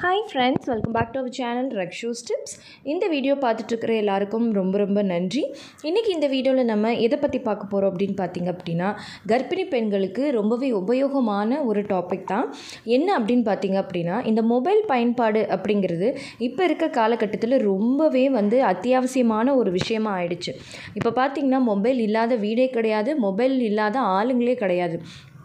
Hi friends, welcome back to our channel rakshustips. இந்த video பார்த்துட்டு இருக்கிற எல்லாருக்கும் ரொம்ப நன்றி. இன்னைக்கு இந்த வீடியோவில் நம்ம எதை பற்றி பார்க்க போகிறோம் அப்படின்னு பார்த்தீங்க அப்படின்னா கர்ப்பிணி பெண்களுக்கு ரொம்பவே உபயோகமான ஒரு டாபிக் தான். என்ன அப்படின்னு பார்த்தீங்க அப்படின்னா இந்த மொபைல் பயன்பாடு அப்படிங்கிறது இப்போ இருக்க காலகட்டத்தில் ரொம்பவே அத்தியாவசியமான ஒரு விஷயமா ஆயிடுச்சு. இப்போ பார்த்தீங்கன்னா மொபைல் இல்லாத வீடே கிடையாது, மொபைல் இல்லாத ஆளுங்களே கிடையாது.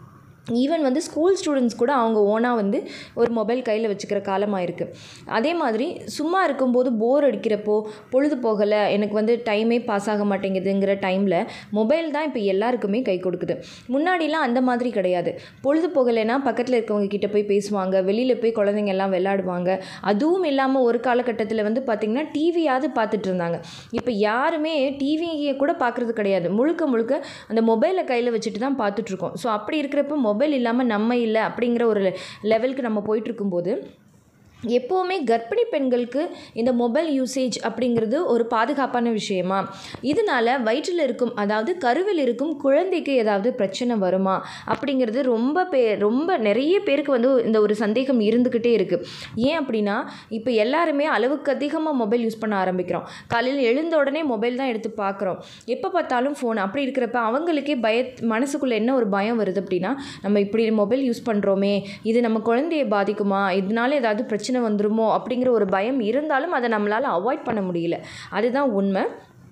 ஈவன் ஸ்கூல் ஸ்டூடெண்ட்ஸ் கூட அவங்க ஓனாக ஒரு மொபைல் கையில் வச்சுக்கிற காலமாக இருக்குது. அதே மாதிரி சும்மா இருக்கும்போது போர் அடிக்கிறப்போ, பொழுது போகலை, எனக்கு டைமே பாஸ் ஆக மாட்டேங்குதுங்கிற டைமில் மொபைல் தான் இப்போ எல்லாருக்குமே கை கொடுக்குது. முன்னாடிலாம் அந்த மாதிரி கிடையாது. பொழுது போகலைன்னா பக்கத்தில் இருக்கவங்க கிட்ட போய் பேசுவாங்க, வெளியில் போய் குழந்தைங்க எல்லாம் விளையாடுவாங்க. அதுவும் இல்லாமல் ஒரு காலகட்டத்தில் பார்த்திங்கன்னா டிவியாவது பார்த்துட்டு இருந்தாங்க. இப்போ யாருமே டிவியை கூட பார்க்குறது கிடையாது. முழுக்க அந்த மொபைலை கையில் வச்சுட்டு தான் பார்த்துட்ருக்கோம். ஸோ அப்படி இருக்கிறப்ப மொபைல் இல்லாமல் நம்ம இல்லை அப்படிங்கிற ஒரு லெவலுக்கு நம்ம போயிட்டுருக்கும்போது எப்போவுமே கர்ப்பிணி பெண்களுக்கு இந்த மொபைல் யூசேஜ் அப்படிங்கிறது ஒரு பாதுகாப்பான விஷயமா, இதனால் வயிற்றில் இருக்கும் அதாவது கருவில் இருக்கும் குழந்தைக்கு ஏதாவது பிரச்சனை வருமா அப்படிங்கிறது ரொம்ப நிறைய பேருக்கு இந்த ஒரு சந்தேகம் இருந்துக்கிட்டே இருக்குது. ஏன் அப்படின்னா இப்போ எல்லாருமே அளவுக்கு அதிகமாக மொபைல் யூஸ் பண்ண ஆரம்பிக்கிறோம். காலையில் எழுந்த உடனே மொபைல் தான் எடுத்து பார்க்குறோம், எப்போ பார்த்தாலும் ஃபோன். அப்படி இருக்கிறப்ப அவங்களுக்கே மனசுக்குள்ளே என்ன ஒரு பயம் வருது அப்படின்னா, நம்ம இப்படி மொபைல் யூஸ் பண்ணுறோமே, இது நம்ம குழந்தையை பாதிக்குமா, இதனால ஏதாவது பிரச்சனை வந்துருமோ அப்படிங்கிற ஒரு பயம் இருந்தாலும் அதை நம்மளால் அவாய்ட் பண்ண முடியல. அதுதான் உண்மை.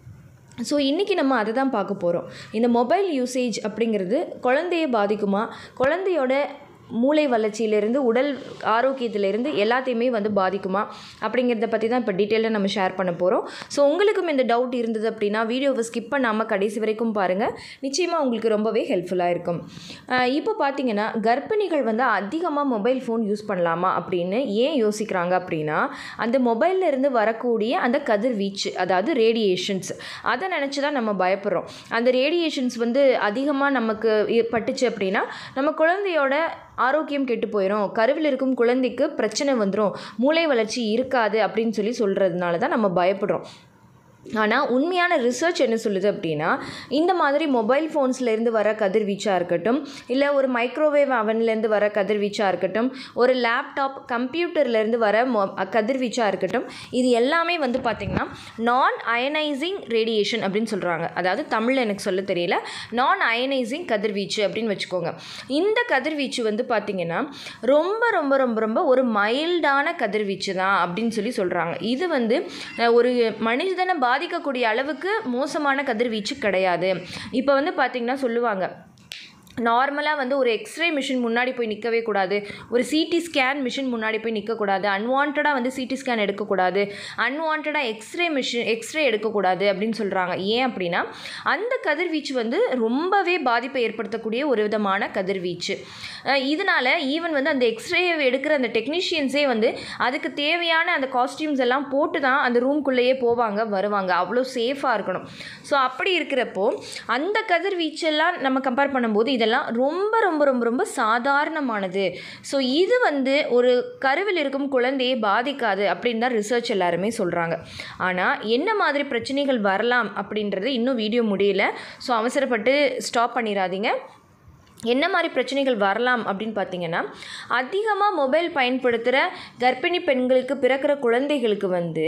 ஸோ இன்றைக்கி நம்ம அதை தான் பார்க்க போகிறோம். இந்த மொபைல் யூசேஜ் அப்படிங்கிறது குழந்தையை பாதிக்குமா, குழந்தையோட மூளை வளர்ச்சியிலேருந்து உடல் ஆரோக்கியத்திலேருந்து எல்லாத்தையுமே பாதிக்குமா அப்படிங்கிறத பற்றி தான் இப்போ டீட்டெயிலாக நம்ம ஷேர் பண்ண போகிறோம். ஸோ உங்களுக்கும் இந்த டவுட் இருந்தது அப்படின்னா வீடியோவை ஸ்கிப் பண்ணாமல் கடைசி வரைக்கும் பாருங்கள், நிச்சயமாக உங்களுக்கு ரொம்பவே ஹெல்ப்ஃபுல்லாக இருக்கும். இப்போ பார்த்தீங்கன்னா கர்ப்பிணிகள் அதிகமாக மொபைல் ஃபோன் யூஸ் பண்ணலாமா அப்படின்னு ஏன் யோசிக்கிறாங்க அப்படின்னா, அந்த மொபைலில் இருந்து வரக்கூடிய அந்த கதிர்வீச்சு, அதாவது ரேடியேஷன்ஸ், அதை நினச்சி தான் நம்ம பயப்படுறோம். அந்த ரேடியேஷன்ஸ் அதிகமாக நமக்கு பட்டுச்சு அப்படின்னா நம்ம குழந்தையோட ஆரோக்கியம் கெட்டு போயிடும், கருவில் இருக்கும் குழந்தைக்கு பிரச்சனை வந்துடும், மூளை வளர்ச்சி இருக்காது அப்படின்னு சொல்கிறதுனால தான் நம்ம பயப்படுறோம். ஆனால் உண்மையான ரிசர்ச் என்ன சொல்லுது அப்படின்னா, இந்த மாதிரி மொபைல் ஃபோன்ஸ்லேருந்து வர கதிர்வீச்சாக இருக்கட்டும், இல்லை ஒரு மைக்ரோவேவ் அவன்லேருந்து வர கதிர்வீச்சாக இருக்கட்டும், ஒரு லேப்டாப் கம்ப்யூட்டர்லேருந்து வர கதிர்வீச்சாக இருக்கட்டும், இது எல்லாமே பார்த்திங்கன்னா நான் அயனைசிங் ரேடியேஷன் அப்படின்னு சொல்கிறாங்க. அதாவது தமிழில் எனக்கு சொல்ல தெரியல, நான் அயனைசிங் கதிர்வீச்சு அப்படின்னு வச்சுக்கோங்க. இந்த கதிர்வீச்சு பார்த்திங்கன்னா ரொம்ப ரொம்ப ரொம்ப ரொம்ப ஒரு மைல்டான கதிர்வீச்சு தான் அப்படின்னு சொல்கிறாங்க. இது ஒரு மனிதனை பாதிக்கக்கூடிய அளவுக்கு மோசமான கதிர்வீச்சு கிடையாது. இப்போ பார்த்திங்கன்னா சொல்லுவாங்க, நார்மலாக ஒரு எக்ஸ்ரே மிஷின் முன்னாடி போய் நிற்கவே கூடாது, ஒரு சிடி ஸ்கேன் மிஷின் முன்னாடி போய் நிற்கக்கூடாது, அன்வான்டாக சிடி ஸ்கேன் எடுக்கக்கூடாது, அன்வான்டாக எக்ஸ்ரே எடுக்கக்கூடாது அப்படின்னு சொல்கிறாங்க. ஏன் அப்படின்னா அந்த கதிர்வீச்சு ரொம்பவே பாதிப்பை ஏற்படுத்தக்கூடிய ஒரு விதமான கதிர்வீச்சு. இதனால் ஈவன் அந்த எக்ஸ்ரே எடுக்கிற அந்த டெக்னீஷியன்ஸே அதுக்கு தேவையான அந்த காஸ்டியூம்ஸ் எல்லாம் போட்டு தான் அந்த ரூம்குள்ளேயே போவாங்க வருவாங்க, அவ்வளோ சேஃபாக இருக்கணும். ஸோ அப்படி இருக்கிறப்போ அந்த கதிர்வீச்செல்லாம் நம்ம கம்பேர் பண்ணும்போது இதெல்லாம் ரொம்ப ரொம்ப ரொம்ப ரொம்ப சாதாரணமானது. ஸோ இது ஒரு கருவில் இருக்கும் குழந்தையை பாதிக்காது அப்படின்னு தான் ரிசர்ச் எல்லாருமே சொல்கிறாங்க. ஆனால் என்ன மாதிரி பிரச்சனைகள் வரலாம் அப்படின்றது இன்னும் வீடியோ முடியல, ஸோ அவசரப்பட்டு ஸ்டாப் பண்ணிடாதீங்க. என்ன மாதிரி பிரச்சனைகள் வரலாம் அப்படின்னு பார்த்தீங்கன்னா, அதிகமாக மொபைல் பயன்படுத்துகிற கர்ப்பிணி பெண்களுக்கு பிறக்கிற குழந்தைகளுக்கு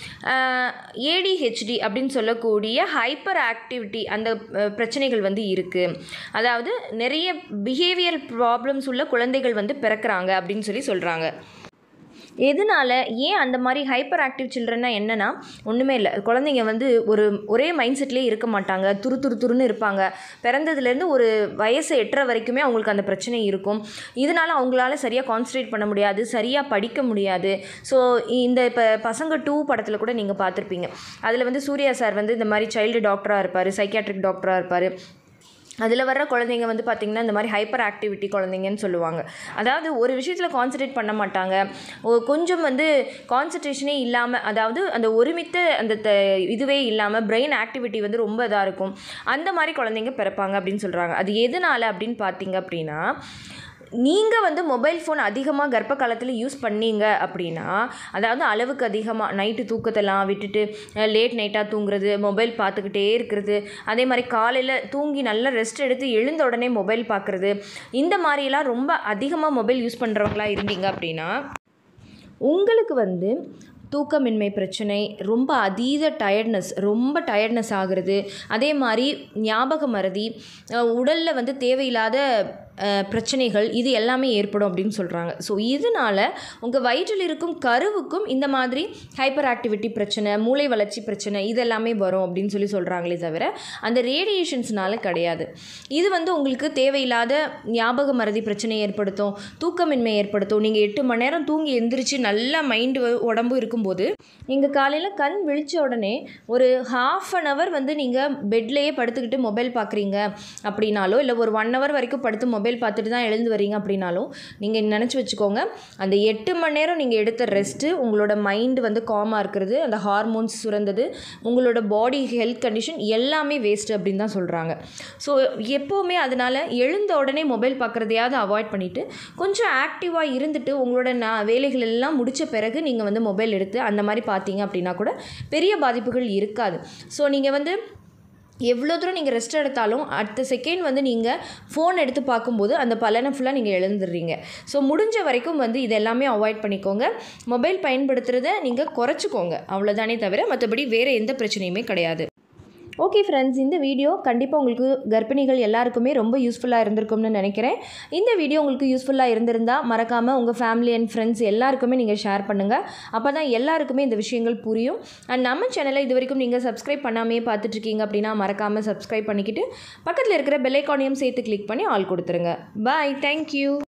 ஏடிஹெச்டி அப்படின்னு சொல்லக்கூடிய ஹைப்பர் ஆக்டிவிட்டி அந்த பிரச்சனைகள் இருக்குது. அதாவது நிறைய பிஹேவியர் ப்ராப்ளம்ஸ் உள்ள குழந்தைகள் பிறக்கிறாங்க அப்படின்னு சொல்கிறாங்க. எதனால், ஏன் அந்த மாதிரி ஹைப்பர் ஆக்டிவ் சில்ட்ரன்னா என்னென்னா, ஒன்றுமே இல்லை, குழந்தைங்க ஒரே மைண்ட் செட்லேயே இருக்க மாட்டாங்க, துருன்னு இருப்பாங்க. பிறந்ததுலேருந்து ஒரு வயசு 8 வரைக்குமே அவங்களுக்கு அந்த பிரச்சனை இருக்கும். இதனால் அவங்களால சரியாக கான்சன்ட்ரேட் பண்ண முடியாது, சரியாக படிக்க முடியாது. ஸோ இந்த இப்போ பசங்க 2 படத்தில் கூட நீங்கள் பார்த்துருப்பீங்க. அதில் சூர்யா சார் இந்த மாதிரி சைல்டு டாக்டராக இருப்பார், சைக்கியாட்ரிக் டாக்டராக இருப்பார். அதில் வர்ற குழந்தைங்க பார்த்திங்கன்னா இந்த மாதிரி ஹைப்பர் ஆக்டிவிட்டி குழந்தைங்கன்னு சொல்லுவாங்க. அதாவது ஒரு விஷயத்தில் கான்சன்ட்ரேட் பண்ண மாட்டாங்க, கொஞ்சம் கான்சன்ட்ரேஷனே இல்லாமல், அதாவது அந்த ஒருமித்த அந்த இதுவே இல்லாமல் பிரெயின் ஆக்டிவிட்டி ரொம்ப இதாக இருக்கும். அந்த மாதிரி குழந்தைங்க பிறப்பாங்க அப்படின்னு சொல்கிறாங்க. அது எதனால் அப்படின்னு பார்த்தீங்க அப்படின்னா, நீங்கள் மொபைல் ஃபோன் அதிகமாக கர்ப்ப காலத்தில் யூஸ் பண்ணீங்க அப்படின்னா, அதாவது அளவுக்கு அதிகமாக நைட்டு தூக்கத்தெல்லாம் விட்டுட்டு லேட் நைட்டாக தூங்குறது, மொபைல் பார்த்துக்கிட்டே இருக்கிறது, அதே மாதிரி காலையில் தூங்கி நல்லா ரெஸ்ட் எடுத்து எழுந்த உடனே மொபைல் பார்க்குறது, இந்த மாதிரிலாம் ரொம்ப அதிகமாக மொபைல் யூஸ் பண்ணுறவங்களா இருந்தீங்க அப்படின்னா உங்களுக்கு வந்து தூக்கமின்மை பிரச்சனை, ரொம்ப அதீத டயர்ட்னஸ் ஆகிறது, அதே மாதிரி ஞாபக மறதி, உடலில் வந்து தேவையில்லாத பிரச்சனைகள் இது எல்லாமே ஏற்படும் அப்படின்னு சொல்கிறாங்க. ஸோ இதனால் உங்கள் வயிற்றில் இருக்கும் கருவுக்கும் இந்த மாதிரி ஹைப்பர் ஆக்டிவிட்டி பிரச்சனை, மூளை வளர்ச்சி பிரச்சனை இதெல்லாமே வரும் அப்படின்னு சொல்கிறாங்களே தவிர அந்த ரேடியேஷன்ஸ்னால கிடையாது. இது வந்து உங்களுக்கு தேவையில்லாத ஞாபக மறதி பிரச்சனை ஏற்படுத்தும், தூக்கமின்மை ஏற்படுத்தும். நீங்கள் 8 மணி நேரம் தூங்கி எந்திரிச்சு நல்லா மைண்டு உடம்பு இருக்கும்போது நீங்கள் காலையில் கண் விழித்த உடனே ஒரு 1/2 hour வந்து நீங்கள் பெட்லேயே படுத்துக்கிட்டு மொபைல் பார்க்குறீங்க அப்படின்னாலோ, இல்லை ஒரு 1 hour வரைக்கும் படுத்து மொபைல் பார்த்துட்டு தான் எழுந்து வரீங்க அப்படின்னாலும் நீங்கள் நினச்சி வச்சுக்கோங்க, அந்த 8 மணி நேரம் நீங்கள் எடுத்த ரெஸ்ட்டு உங்களோட மைண்டு வந்து காமாக இருக்கிறது, அந்த ஹார்மோன்ஸ் சுரந்தது, உங்களோட பாடி ஹெல்த் கண்டிஷன் எல்லாமே வேஸ்ட்டு அப்படின்னு தான் சொல்கிறாங்க. ஸோ எப்போவுமே அதனால் எழுந்த உடனே மொபைல் பார்க்குறதையாவது அவாய்ட் பண்ணிவிட்டு கொஞ்சம் ஆக்டிவாக இருந்துட்டு உங்களோட வேலைகள் எல்லாம் முடித்த பிறகு நீங்கள் வந்து மொபைல் எடுத்து அந்த மாதிரி பார்த்தீங்க அப்படின்னா கூட பெரிய பாதிப்புகள் இருக்காது. ஸோ நீங்கள் வந்து எவ்வளோ தூரம் நீங்கள் ரெஸ்ட் எடுத்தாலும் அடுத்த செகண்ட் வந்து நீங்கள் ஃபோன் எடுத்து பார்க்கும்போது அந்த பலனை ஃபுல்லாக நீங்கள் இழந்துடுறீங்க. ஸோ முடிஞ்ச வரைக்கும் வந்து இது எல்லாமே அவாய்ட் பண்ணிக்கோங்க. மொபைல் பயன்படுத்துகிறத நீங்கள் குறைச்சிக்கோங்க, அவ்வளோதானே தவிர மற்றபடி வேறு எந்த பிரச்சனையுமே கிடையாது. ஓகே ஃப்ரெண்ட்ஸ், இந்த வீடியோ கண்டிப்பாக உங்களுக்கு கர்ப்பிணிகள் எல்லாருக்குமே ரொம்ப யூஸ்ஃபுல்லாக இருந்திருக்கும்னு நினைக்கிறேன். இந்த வீடியோ உங்களுக்கு யூஸ்ஃபுல்லாக இருந்திருந்தால் மறக்காமல் உங்கள் ஃபேமிலி அண்ட் ஃப்ரெண்ட்ஸ் எல்லாருக்குமே நீங்கள் ஷேர் பண்ணுங்கள். அப்போ தான் எல்லாருக்குமே இந்த விஷயங்கள் புரியும். அண்ட் நம்ம சேனலை இது வரைக்கும் நீங்கள் சப்ஸ்கிரைப் பண்ணாமையே பார்த்துட்ருக்கீங்க அப்படின்னா மறக்காமல் சப்ஸ்கிரைப் பண்ணிக்கிட்டு பக்கத்தில் இருக்கிற பெல் ஐக்கானையும் சேர்த்து கிளிக் பண்ணி ஆல் கொடுத்துருங்க. Bye, thank you.